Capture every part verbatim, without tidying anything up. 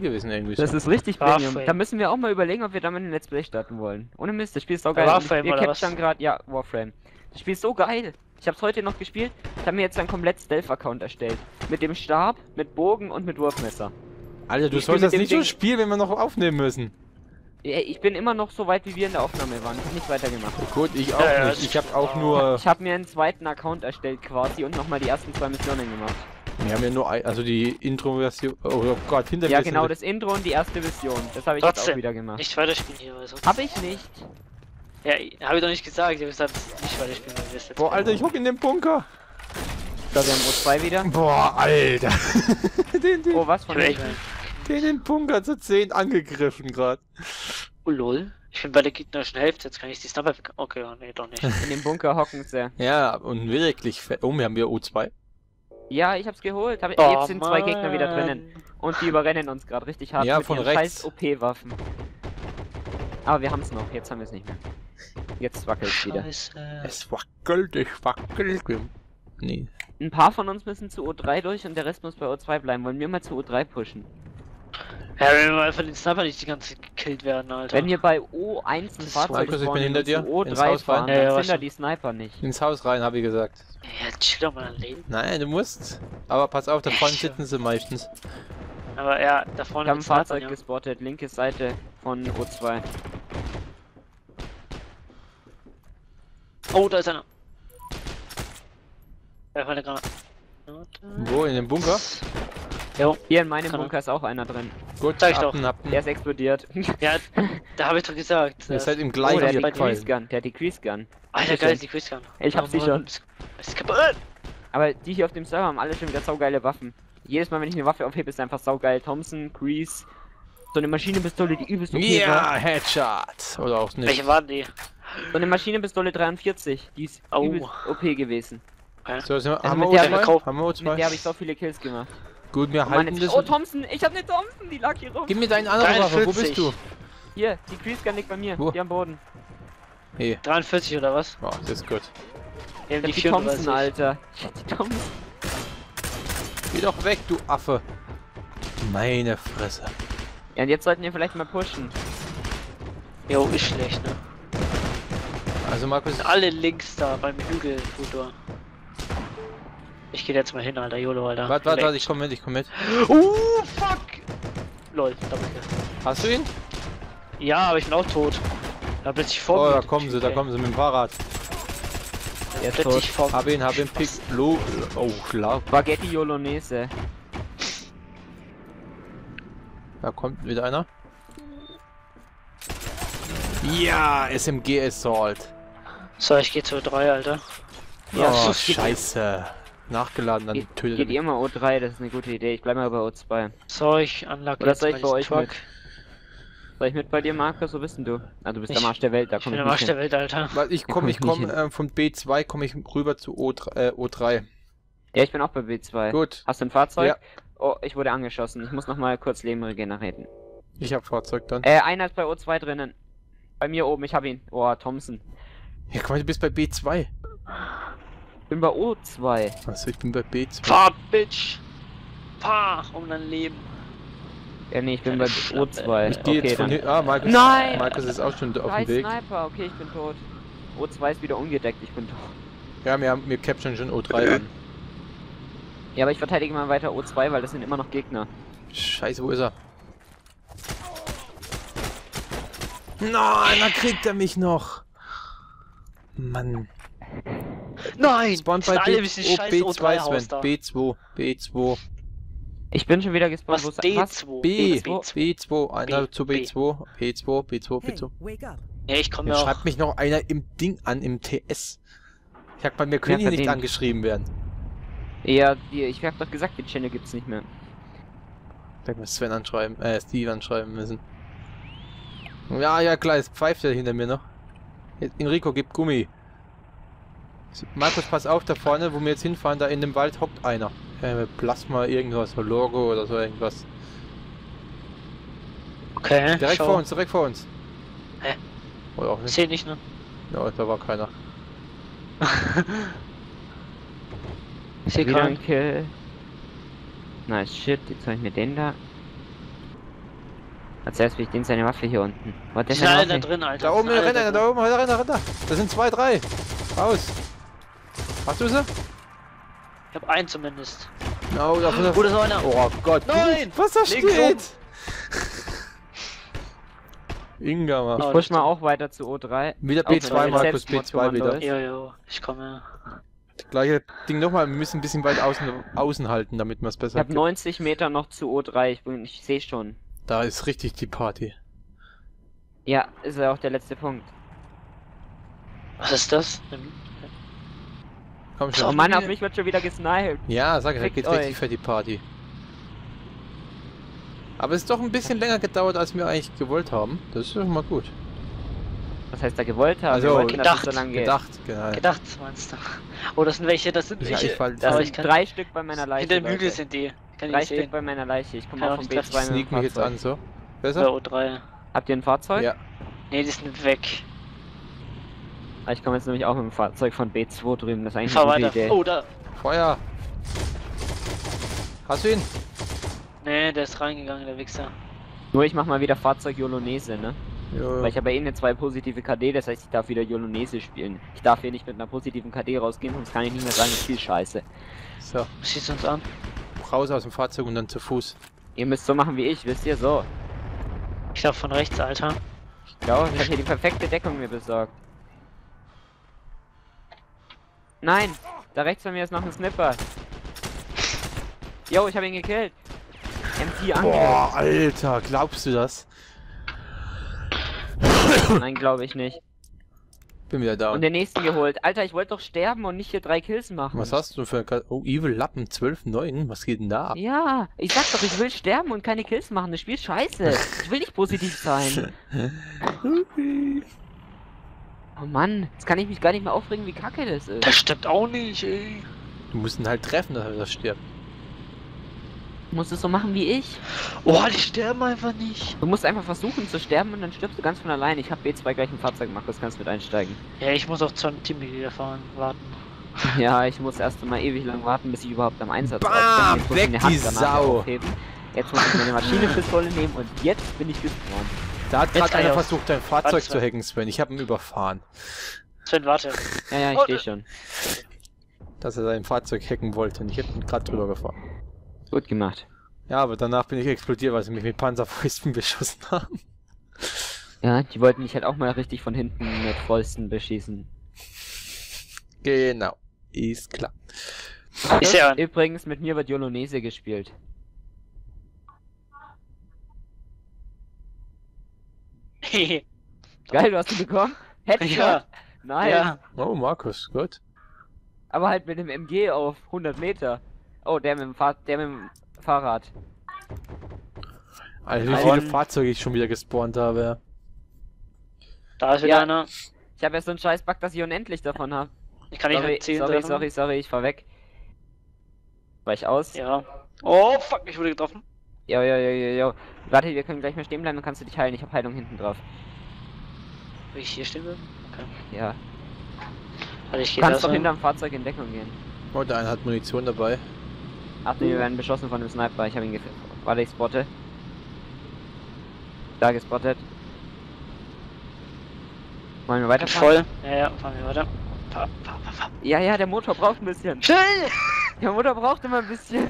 gewesen irgendwie. Das so. ist richtig Premium. Warframe. Da müssen wir auch mal überlegen, ob wir damit ein Let's Play starten wollen. Ohne Mist, das Spiel ist so geil. Warframe Wir oder was? capturen gerade, ja, Warframe. Das Spiel ist so geil. Ich hab's heute noch gespielt. Ich habe mir jetzt einen komplett Stealth-Account erstellt. Mit dem Stab, mit Bogen und mit Wurfmesser. Alter, du Ich spiel sollst mit das dem nicht so Ding- spielen, wenn wir noch aufnehmen müssen. Ja, ich bin immer noch so weit, wie wir in der Aufnahme waren. Ich hab nicht weitergemacht. Gut, ich auch Ja, ja, nicht. das Ich habe ist- auch nur... Ich habe mir einen zweiten Account erstellt quasi und nochmal die ersten zwei Missionen gemacht. Wir haben ja nur ein, also die Intro-Version... Oh Gott, hinter mir Ja, ist genau, eine- das Intro und die erste Mission. Das habe ich jetzt auch Trotzdem, wieder gemacht. nicht weiterspielen hier, also. Hab ich nicht. Ja, habe ich doch nicht gesagt, ich habe gesagt, nicht weiterspielen, weil wir es jetzt Boah, Alter, ich hock in den Bunker. Da wir haben O zwei wieder. Boah, Alter. den, den, Oh, was von Vielleicht- denen? den, den Bunker zu zehn angegriffen gerade. Oh lol. Ich bin bei der gegnerischen Hälfte, jetzt kann ich die Sniper weg. Okay, ja, nee, doch nicht. In dem Bunker hocken sie. Ja, und wirklich fett. Oh, wir haben wir O zwei. Ja, ich hab's geholt. Hab, Oh, jetzt sind zwei Gegner wieder Mann. drinnen. Und die überrennen uns gerade richtig hart Ja, mit von ihren rechts. scheiß O P-Waffen. Aber wir haben's noch, jetzt haben wir es nicht mehr. Jetzt wackelt's wieder. Scheiße. Es wackelt, es wackelt. Nee. Ein paar von uns müssen zu O drei durch und der Rest muss bei O zwei bleiben. Wollen wir mal zu O drei pushen? Ja, wenn wir einfach den Sniper nicht die ganze Zeit gekillt werden, Alter. Wenn wir bei O eins ein Das ist Fahrzeug Markus, ich bin spawnen hinter und dir. zu O Ins drei Haus rein. fahren, Ja, ja, dann was sind da schon. die Sniper nicht. Ins Haus rein, habe ich gesagt. Ja, chill doch mal ein Leben. Nein, du musst. Aber pass auf, da Ja, vorne schon. sitzen sie meistens. Aber ja, da Ich vorne habe ein mit Snipern, Fahrzeug ja. gespottet, linke Seite von O zwei. Oh, da ist einer. Ja, meine Granate. Wo, in dem Bunker? Jo, Hier in meinem Kann er. Bunker ist auch einer drin. Gut, Sag ich doch. abten, abten. Der ist explodiert. ja, da habe ich doch gesagt. Ihr äh, seid im Oh, gleichen der hat die Gefallen. Crease Gun. Der hat die Crease Gun. Alter, geil, die Quiz Gun. Ich hab sie schon. Ist kaputt. Aber die hier auf dem Server haben alle schon wieder saugeile Waffen. Jedes Mal, wenn ich eine Waffe aufhebe, ist einfach saugeil. Thompson, Crease, so eine Maschinenpistole, die übelst O P Ja, war. Headshot. Oder auch nicht. Welche waren die? So eine Maschinenpistole dreiundvierzig, die ist Oh. übelst O P gewesen. Okay. So, sind wir, Also haben, mit wir der O zwei? verkauft- haben wir O Mit zwei? der habe ich so viele Kills gemacht. Gut, wir Und meine halten das. oh, Thompson! Ich hab eine Thompson, die lag hier rum. Gib mir deinen anderen Waffe, wo dreiundvierzig. bist du? Hier, die Crease Gun liegt bei mir. Wo? Die am Boden. Hey, dreiundvierzig oder was? oh, das ist gut. Wir haben Ich die hab die Thompson, vierunddreißig. Alter. Ich hab die Thompson. Geh doch weg, du Affe. Meine Fresse. Ja, und jetzt sollten wir vielleicht mal pushen. Jo, ist schlecht, ne? Also Markus, Alle links da beim Hügel, Futur. Ich geh jetzt mal hin, Alter, YOLO, Alter. warte, warte, Leck. warte, ich komm mit, ich komm mit. Uh, fuck! Lol, Double Kill. Hast du ihn? Ja, aber ich bin auch tot. Da plötzlich vor Oh, mir. da kommen sie, da kommen sie mit dem Fahrrad. Ja, ist plötzlich tot. vor mir. Hab ihn, hab ihn, pick, lo, oh, klar. Spaghetti Bolognese. Da kommt wieder einer. Ja, S M G Assault. So, ich geh zu drei, Alter. Ja, oh, das geht- scheiße. Nachgeladen, dann Geht, tötet geht er ihr mal O drei, das ist eine gute Idee. Ich bleib mal bei O zwei. So, ich unlock Oder jetzt soll ich mal bei diesen euch Truck. mit? Soll ich mit bei dir, Markus? Wo bist denn du? Ah, du bist Ich- am Arsch der Welt, da Ich komm bin ich am Arsch nicht der hin. Welt, Alter. Weil ich komm, ich komm komm nicht äh, von B zwei komme ich rüber zu O drei. Äh, O drei. Ja, ich bin auch bei B zwei. Gut, Hast du ein Fahrzeug? Ja. Oh, ich wurde angeschossen. Ich muss noch mal kurz Leben regenerieren. ich hab Fahrzeug dann. Äh, einer ist bei O zwei drinnen. Bei mir oben, ich hab ihn. Oh, Thompson. Ja, guck mal, du bist bei B zwei. Ich bin bei O zwei. Also ich bin bei B zwei. Fahr, Bitch! Fahr um dein Leben. Ja, nee, ich bin Keine bei O Schlampe. zwei. Ich gehe okay, jetzt von dann. hier. Ah, Markus. Nein! Markus ist auch schon auf Scheiß dem Weg. Sniper, okay, ich bin tot. O zwei ist wieder ungedeckt, ich bin tot. Ja, wir haben wir capturen schon O drei an. Ja, aber ich verteidige mal weiter O zwei, weil das sind immer noch Gegner. Scheiße, wo ist er? Nein, da kriegt er mich noch. Mann. Nein! Spawn sind bei alle B, ein bisschen oh, scheiß B O zwei, drei Haus Sven. da. B zwei, B zwei. Ich bin schon wieder gespawnt. Was wo ist- D was? zwei? B, B zwei. B zwei, einer B, zu B zwei, B zwei, B zwei, B Hey, zwei. wake up. Ja, ich komme Jetzt ja auch. schreibt mich noch einer im Ding an, im T S. Ich sag mal, mir können Ja, hier nicht verdient. angeschrieben werden. Ja, die, ich hab doch gesagt, die Channel gibt's nicht mehr. Da muss Sven anschreiben, äh, Steve anschreiben müssen. Ja, ja, klar, es pfeift er hinter mir noch. Jetzt, Enrico, gib Gummi. Markus, pass auf, da vorne, wo wir jetzt hinfahren, da in dem Wald hockt einer. Äh, Plasma, irgendwas, so Logo oder so irgendwas. Okay, Direkt schau. vor uns, direkt vor uns. Hä? Oder auch Ich nicht. seh nicht, ne? Ja, da war keiner. Ich seh Wieder keinen. ein Kill. Nice shit, jetzt soll ich mir den da. Als erstes will ich den seine Waffe hier unten. Warte, Die ist sind seine alle da Waffe. drin, Alter. Da oben, Die sind alle rennt einer, da oben, rennt einer, rennt einer. Das sind zwei, drei. Raus. Hast du sie? Ich hab einen zumindest. No, da ist Wo ist noch einer? Oh Gott. Nein! Was da Links steht? Inga, Mann. Ich Oh, push das- mal auch weiter zu O drei. Wieder Auch wenn B zwei, das Markus, B zwei Selbstmordkommando wieder. ist. Jojo, ich komme. Gleiche Ding nochmal, wir müssen ein bisschen weit außen, außen halten, damit wir es Ich besser habe neunzig Meter noch zu O drei. Ich, bin- ich sehe schon. Da ist richtig die Party. Ja, ist ja auch der letzte Punkt. Was ist das? Komm Oh schon. Mann, auf mich wird schon wieder gesniped. Ja, sag ich, da Fickt geht euch. richtig für die Party. Aber es ist doch ein bisschen länger gedauert, als wir eigentlich gewollt haben. Das ist doch mal gut. Was heißt da gewollt haben? Also, Wir wollten, dass es gedacht, so lange geht. Gedacht, genau. Gedacht, meinst du? Oh, das sind welche, das sind Ja, welche. ich fall- Das aber sind ich kann, drei Stück bei meiner Leiche. hinter dem Hügel Leute. sind die. Kann ich Drei nicht Stück sehen. bei meiner Leiche. Ich komme Ja, auch vom ich B treffe- zwei Ich mit sneak dem mich jetzt Fahrzeug. an, so. Bei Besser? O drei. Habt ihr ein Fahrzeug? Ja. Nee, die sind weg. Ah, Ich komme jetzt nämlich auch mit dem Fahrzeug von B zwei drüben. Das ist eigentlich Fahr eine gute weiter. Idee. Oh, da. Feuer! Hast du ihn? Nee, der ist reingegangen, der Wichser. Nur ich mach mal wieder Fahrzeug Jolonese, ne? Jo. Weil ich habe ja eh eine zwei positive K D, das heißt ich darf wieder Jolonese spielen. Ich darf hier nicht mit einer positiven K D rausgehen, sonst kann ich nicht mehr sagen, ich spiel scheiße. So, Schießt uns an. raus aus dem Fahrzeug und dann zu Fuß. Ihr müsst so machen wie ich, wisst ihr, so. Ich glaube von rechts, Alter. Ich glaube, ich habe hier die perfekte Deckung mir besorgt. Nein! Da rechts von mir ist noch ein Snipper. Jo, ich habe ihn gekillt. M vier Angriff. Boah, Alter, glaubst du das? Nein, glaube ich nicht. Bin wieder da. Und den nächsten geholt. Alter, ich wollte doch sterben und nicht hier drei Kills machen. Was hast du für ein Ka Oh, Evil Lappen zwölf neun? Was geht denn da ab? Ja, ich sag doch, ich will sterben und keine Kills machen. Das Spiel ist scheiße. Ich will nicht positiv sein. Oh Mann, jetzt kann ich mich gar nicht mehr aufregen, wie kacke das ist. Das stimmt auch nicht, ey. Du musst ihn halt treffen, dass er das stirbt. Du musst es so machen wie ich. Oh, die sterben einfach nicht. Du musst einfach versuchen zu sterben und dann stirbst du ganz von allein. Ich habe B zwei gleich ein Fahrzeug, Markus, kannst mit einsteigen. Ja, ich muss auch zum Teammitglieder fahren, warten. Ja, ich muss erst mal ewig lang warten, bis ich überhaupt am Einsatz Bam, bin. Jetzt muss weg ich eine die Handgranate Sau. aufheben. Jetzt muss ich meine Maschinenpistole nehmen und jetzt bin ich gespawnt. Da hat Jetzt gerade einer Eier. versucht, dein Fahrzeug Warte, zu hacken, Sven. Ich habe ihn überfahren. Sven, warte. Ja, ja, ich Oh, stehe äh. schon. Dass er sein Fahrzeug hacken wollte und ich hätte ihn gerade drüber gefahren. Gut gemacht. Ja, aber danach bin ich explodiert, weil sie mich mit Panzerfäusten beschossen haben. Ja, die wollten mich halt auch mal richtig von hinten mit Fäusten beschießen. Genau. Ist klar. Ich sehe an. Übrigens, mit mir wird Jolonese gespielt. Geil, du hast ihn bekommen? Headshot? Ja. Nein. Ja. Oh, Markus, gut. Aber halt mit dem M G auf hundert Meter. Oh, der mit dem, Fahr der mit dem Fahrrad. Alter, wie Nein. viele Fahrzeuge ich schon wieder gespawnt habe. Da ist wieder Ja. einer. Ich habe ja so einen scheiß Bug, dass ich unendlich davon habe. Ich kann nicht Sorry, mit zehn sorry, treffen. sorry, sorry, ich fahr weg. Weich aus. Ja. Oh, fuck, ich wurde getroffen. Jo, jo, jo, jo, jo. Warte, wir können gleich mal stehen bleiben, dann kannst du dich heilen. Ich habe Heilung hinten drauf. Will ich hier stehen bleiben? Okay. Ja. Warte, ich Du gehe kannst das doch an. hinterm Fahrzeug in Deckung gehen. Oh, der eine hat Munition dabei. Ach nee, wir werden beschossen von dem Sniper. Ich habe ihn gefilmt. Warte, ich spotte. Da gespottet. Wollen wir weiterfahren? Voll. Ja, ja, fahren wir weiter. Fahr, fahr, fahr, fahr. Ja, ja, der Motor braucht ein bisschen. Schnell! Der Motor braucht immer ein bisschen.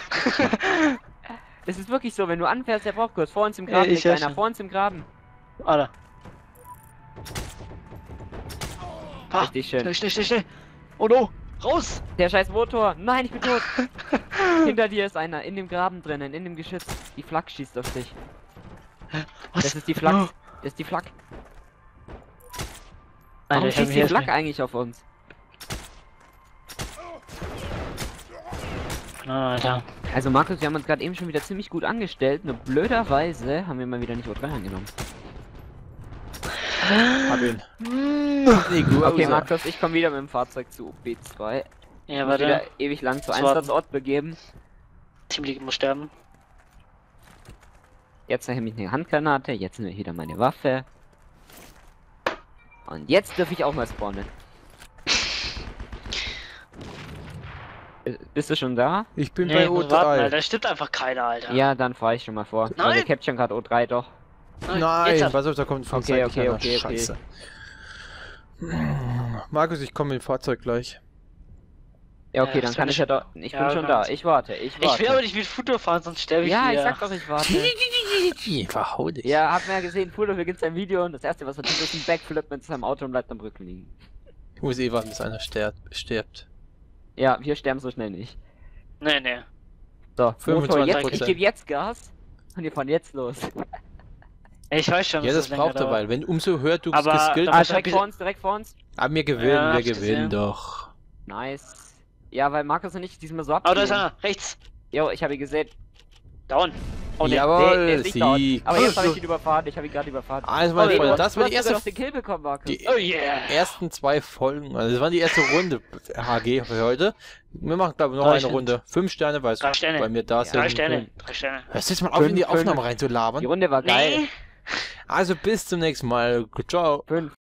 Es ist wirklich so, wenn du anfährst, der braucht kurz. Vor uns im Graben Ja, ich liegt ja einer. schon. Vor uns im Graben. Alter. Fahr. Richtig schön. Schnell, schnell, schnell, schnell. Oh no. Raus! Der scheiß Motor. Nein, ich bin tot. Hinter dir ist einer. In dem Graben drinnen. In dem Geschütz. Die Flak schießt auf dich. Was? Das ist die Flak. Das ist die Flak. Warum Alter, ich hab schießt mich die jetzt Flak nicht- eigentlich auf uns? Ah, Alter. Also Markus, wir haben uns gerade eben schon wieder ziemlich gut angestellt. Nur blöderweise haben wir mal wieder nicht O drei angenommen. Hab ihn. Okay, Markus, ich komme wieder mit dem Fahrzeug zu B zwei. Ja, Ich muss wieder warte. ewig lang zu So. Einsatzort begeben. Teamleague muss sterben. Jetzt nehme ich eine Handgranate, jetzt nehme ich wieder meine Waffe. Und jetzt dürfe ich auch mal spawnen. Äh, Bist du schon da? Ich bin Nee, bei ich O muss warten, drei. Alter. Da stimmt einfach keiner, Alter. Ja, dann fahre ich schon mal vor. Nein! Also capturen gerade O drei doch. Nein, jetzt. pass auf, da kommt ein Fahrzeug. Okay, okay, kleiner okay, okay. Scheiße. Markus, ich komme mit dem Fahrzeug gleich. Ja, okay, Ja, dann das kann bin ich ich- ja da. Ich Ja, bin schon kannst. da. Ich warte, ich warte. Ich will aber nicht mit Futur fahren, sonst sterbe ich Ja, hier. ich sag doch, ich warte. Verhau dich. Ja, hab mir ja gesehen, Fudo, wir gibt's ein Video und das erste, was er tut, ist ein Backflip mit seinem Auto und bleibt am Rücken liegen. Ich muss eh warten, bis einer stirbt. stirbt. Ja, wir sterben so schnell nicht. Nee, nee. So, Motor, fünfundzwanzig jetzt, ich Prozent. gebe jetzt Gas und wir fahren jetzt los. Ich weiß schon, Ja, dass das länger braucht er, dauert. weil wenn umso höher du Aber geskillt da- Ah, bist, hab direkt ich- vor uns, direkt vor uns. aber wir gewinnen, Ja, wir hab's gewinnen gesehen. doch. Nice. Ja, weil Markus und ich diesmal so Oh, da ist abgehen. einer, rechts. Jo, ich habe ihn gesehen. Down. Oh, ne. Jawohl, der ist nicht down. Sieg. Aber jetzt habe ich ihn überfahren, ich habe ihn gerade überfahren. Also Oh, meine nee, Freunde, du das hast- war du die hast sogar erste, noch den Kill bekommen, Markus. die Oh yeah. ersten zwei Folgen. Also das war die erste Runde H G für heute. Wir machen glaube ich noch Drei eine Sterne. Runde. Fünf Sterne, weil es Drei Sterne. bei mir da sind. Drei Sterne. Drei Sterne. Hörst du jetzt mal auf, in die Fünf, fünf. Aufnahme reinzulabern? Die Runde war geil. Nee. Also bis zum nächsten Mal. Ciao. Fünf.